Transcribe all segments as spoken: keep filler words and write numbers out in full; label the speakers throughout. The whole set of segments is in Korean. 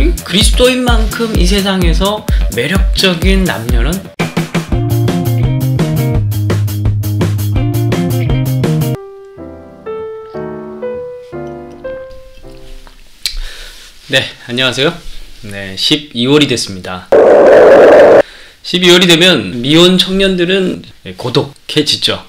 Speaker 1: 우리 그리스도인 만큼 이 세상에서 매력적인 남녀는 네, 안녕하세요. 네, 십이월이 됐습니다. 십이월이 되면 미혼 청년들은 고독해지죠.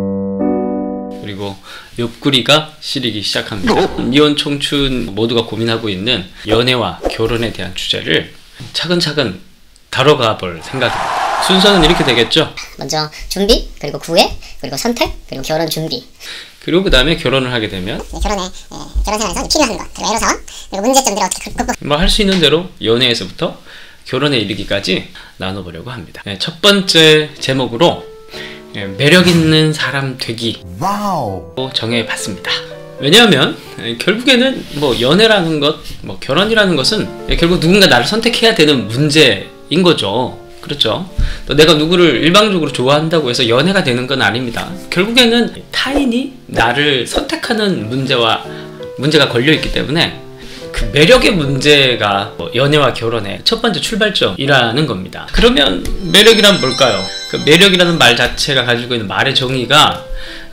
Speaker 1: 그리고 옆구리가 시리기 시작합니다. 미혼 청춘 모두가 고민하고 있는 연애와 결혼에 대한 주제를 차근차근 다뤄가 볼 생각입니다. 순서는 이렇게 되겠죠.
Speaker 2: 먼저 준비, 그리고 구애, 그리고 선택, 그리고 결혼 준비.
Speaker 1: 그리고 그 다음에 결혼을 하게 되면
Speaker 3: 네, 결혼에 네, 결혼 생활에서 필요한 것, 그리고 애로사항, 그리고 문제점들을 어떻게 극복.
Speaker 1: 뭐 할 수 있는 대로 연애에서부터 결혼에 이르기까지 나눠보려고 합니다. 네, 첫 번째 제목으로 매력 있는 사람 되기 와우. 정해봤습니다. 왜냐하면 결국에는 뭐 연애라는 것, 뭐 결혼이라는 것은 결국 누군가 나를 선택해야 되는 문제인 거죠. 그렇죠. 또 내가 누구를 일방적으로 좋아한다고 해서 연애가 되는 건 아닙니다. 결국에는 타인이 나를 선택하는 문제와 문제가 걸려있기 때문에 그 매력의 문제가 뭐 연애와 결혼의 첫 번째 출발점이라는 겁니다. 그러면 매력이란 뭘까요? 그 매력이라는 말 자체가 가지고 있는 말의 정의가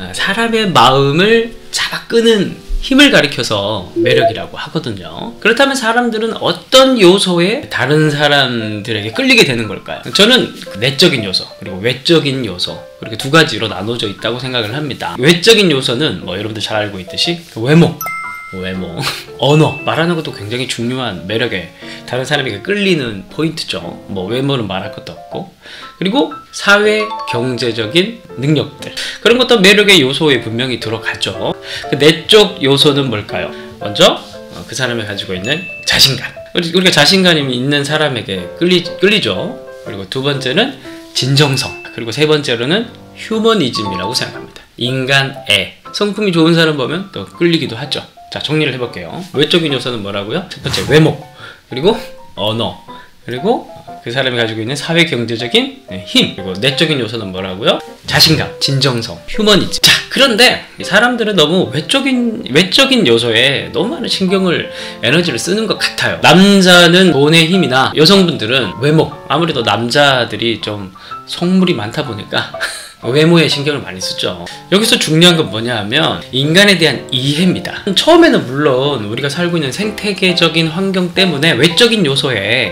Speaker 1: 사람의 마음을 잡아 끄는 힘을 가리켜서 매력이라고 하거든요. 그렇다면 사람들은 어떤 요소에 다른 사람들에게 끌리게 되는 걸까요? 저는 내적인 요소 그리고 외적인 요소 그렇게 두 가지로 나눠져 있다고 생각을 합니다. 외적인 요소는 뭐 여러분들 잘 알고 있듯이 그 외모 외모, 언어, 말하는 것도 굉장히 중요한 매력에 다른 사람에게 끌리는 포인트죠. 뭐 외모는 말할 것도 없고, 그리고 사회, 경제적인 능력들 그런 것도 매력의 요소에 분명히 들어가죠. 그 내적 요소는 뭘까요? 먼저 그 사람이 가지고 있는 자신감. 우리가 자신감이 있는 사람에게 끌리, 끌리죠. 그리고 두 번째는 진정성, 그리고 세 번째로는 휴머니즘이라고 생각합니다. 인간애. 성품이 좋은 사람 보면 또 끌리기도 하죠. 자, 정리를 해볼게요. 외적인 요소는 뭐라고요? 첫 번째 외모, 그리고 언어, 그리고 그 사람이 가지고 있는 사회 경제적인 힘, 그리고 내적인 요소는 뭐라고요? 자신감, 진정성, 휴머니즘. 자, 그런데 이 사람들은 너무 외적인 외적인 요소에 너무 많은 신경을 에너지를 쓰는 것 같아요. 남자는 돈의 힘이나 여성분들은 외모, 아무래도 남자들이 좀 속물이 많다 보니까 외모에 신경을 많이 쓰죠. 여기서 중요한 건 뭐냐 하면 인간에 대한 이해입니다. 처음에는 물론 우리가 살고 있는 생태계적인 환경 때문에 외적인 요소에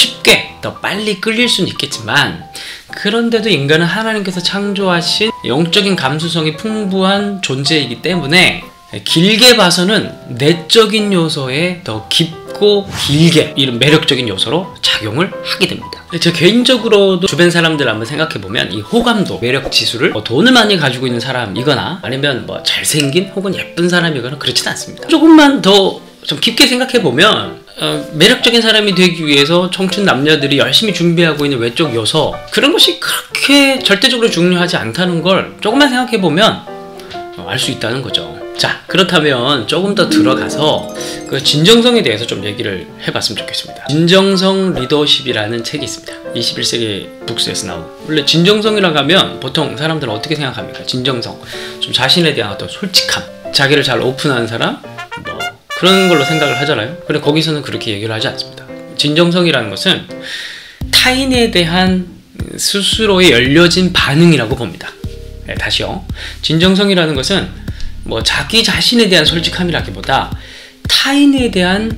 Speaker 1: 쉽게 더 빨리 끌릴 수는 있겠지만, 그런데도 인간은 하나님께서 창조하신 영적인 감수성이 풍부한 존재이기 때문에 길게 봐서는 내적인 요소에 더 깊고 길게 이런 매력적인 요소로 작용을 하게 됩니다. 제 개인적으로도 주변 사람들 한번 생각해보면 이 호감도, 매력 지수를 뭐 돈을 많이 가지고 있는 사람이거나 아니면 뭐 잘생긴 혹은 예쁜 사람이거나 그렇진 않습니다. 조금만 더 좀 깊게 생각해보면 어, 매력적인 사람이 되기 위해서 청춘 남녀들이 열심히 준비하고 있는 외적 요소, 그런 것이 그렇게 절대적으로 중요하지 않다는 걸 조금만 생각해보면 어, 알 수 있다는 거죠. 자, 그렇다면 조금 더 들어가서 그 진정성에 대해서 좀 얘기를 해봤으면 좋겠습니다. 진정성 리더십이라는 책이 있습니다. 이십일 세기 북스에서 나온. 원래 진정성이라고 하면 보통 사람들은 어떻게 생각합니까? 진정성, 좀 자신에 대한 어떤 솔직함, 자기를 잘 오픈하는 사람, 뭐 그런 걸로 생각을 하잖아요. 근데 거기서는 그렇게 얘기를 하지 않습니다. 진정성이라는 것은 타인에 대한 스스로의 열려진 반응이라고 봅니다. 네, 다시요. 진정성이라는 것은 뭐 자기 자신에 대한 솔직함이라기보다 타인에 대한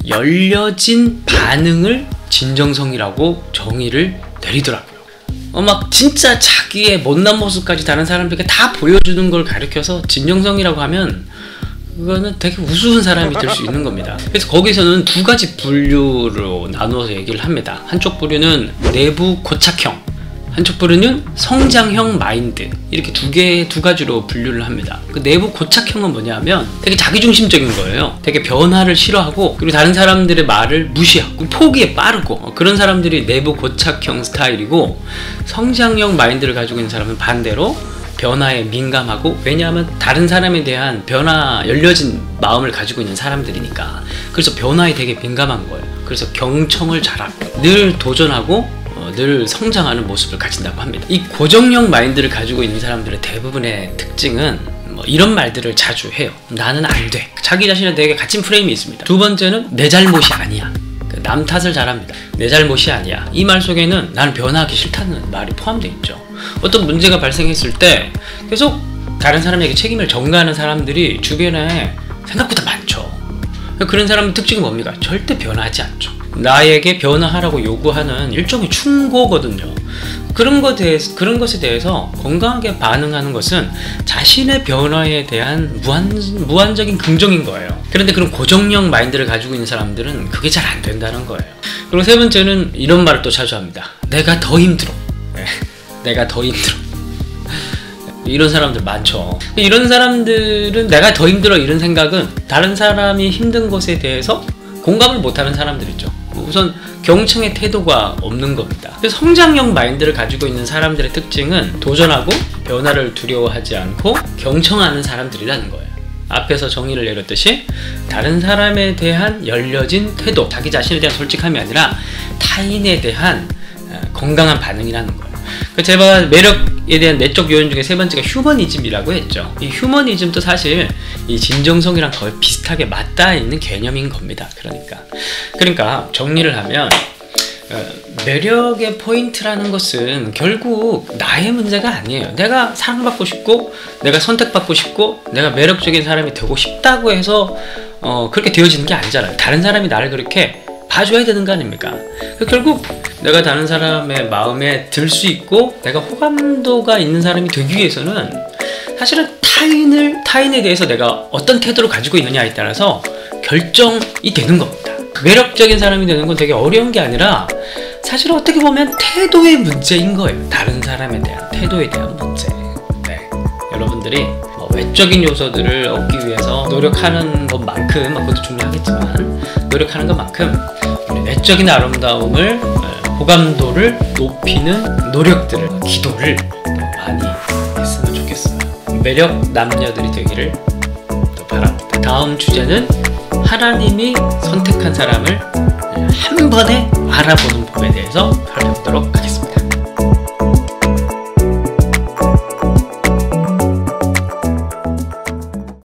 Speaker 1: 열려진 반응을 진정성이라고 정의를 내리더라고요. 어, 막 진짜 자기의 못난 모습까지 다른 사람들에게 다 보여주는 걸 가리켜서 진정성이라고 하면 그거는 되게 우스운 사람이 될 수 있는 겁니다. 그래서 거기서는 두 가지 분류로 나누어서 얘기를 합니다. 한쪽 부류는 내부 고착형, 한쪽 부류는 성장형 마인드, 이렇게 두 개, 두 가지로 분류를 합니다. 그 내부 고착형은 뭐냐면 되게 자기중심적인 거예요. 되게 변화를 싫어하고, 그리고 다른 사람들의 말을 무시하고 포기에 빠르고, 그런 사람들이 내부 고착형 스타일이고, 성장형 마인드를 가지고 있는 사람은 반대로 변화에 민감하고, 왜냐하면 다른 사람에 대한 변화, 열려진 마음을 가지고 있는 사람들이니까. 그래서 변화에 되게 민감한 거예요. 그래서 경청을 잘하고 늘 도전하고 늘 성장하는 모습을 가진다고 합니다. 이 고정형 마인드를 가지고 있는 사람들의 대부분의 특징은 뭐 이런 말들을 자주 해요. 나는 안 돼. 자기 자신에 되게 갇힌 프레임이 있습니다. 두 번째는 내 잘못이 아니야. 남 탓을 잘합니다. 내 잘못이 아니야. 이 말 속에는 나는 변화하기 싫다는 말이 포함되어 있죠. 어떤 문제가 발생했을 때 계속 다른 사람에게 책임을 전가하는 사람들이 주변에 생각보다 많죠. 그런 사람의 특징이 뭡니까? 절대 변하지 않죠. 나에게 변화하라고 요구하는 일종의 충고거든요. 그런 것에 대해서, 그런 것에 대해서 건강하게 반응하는 것은 자신의 변화에 대한 무한, 무한적인 긍정인 거예요. 그런데 그런 고정형 마인드를 가지고 있는 사람들은 그게 잘 안 된다는 거예요. 그리고 세 번째는 이런 말을 또 자주 합니다. 내가 더 힘들어. 네. 내가 더 힘들어. 이런 사람들 많죠. 이런 사람들은 내가 더 힘들어 이런 생각은 다른 사람이 힘든 것에 대해서 공감을 못하는 사람들이죠. 우선 경청의 태도가 없는 겁니다. 그래서 성장형 마인드를 가지고 있는 사람들의 특징은 도전하고 변화를 두려워하지 않고 경청하는 사람들이라는 거예요. 앞에서 정의를 내렸듯이 다른 사람에 대한 열려진 태도, 자기 자신에 대한 솔직함이 아니라 타인에 대한 건강한 반응이라는 거예요. 제가 매력에 대한 내적 요인 중에 세 번째가 휴머니즘이라고 했죠. 이 휴머니즘도 사실 이 진정성이랑 거의 비슷하게 맞닿아 있는 개념인 겁니다. 그러니까 그러니까 정리를 하면 어, 매력의 포인트라는 것은 결국 나의 문제가 아니에요. 내가 사랑받고 싶고 내가 선택받고 싶고 내가 매력적인 사람이 되고 싶다고 해서 어, 그렇게 되어지는 게 아니잖아요. 다른 사람이 나를 그렇게 봐줘야 되는 거 아닙니까? 결국 내가 다른 사람의 마음에 들 수 있고 내가 호감도가 있는 사람이 되기 위해서는 사실은 타인을, 타인에 대해서 내가 어떤 태도를 가지고 있느냐에 따라서 결정이 되는 겁니다. 매력적인 사람이 되는 건 되게 어려운 게 아니라 사실 어떻게 보면 태도의 문제인 거예요. 다른 사람에 대한 태도에 대한 문제. 네. 여러분들이 뭐 외적인 요소들을 얻기 위해서 노력하는 것만큼, 그것도 중요하겠지만 노력하는 것만큼 우리 내적인 아름다움을, 호감도를 높이는 노력들을, 기도를 많이 했으면 좋겠어요. 매력 남녀들이 되기를 또 바랍니다. 다음 주제는 하나님이 선택한 사람을 한 번에 알아보는 법에 대해서 살펴보도록 하겠습니다.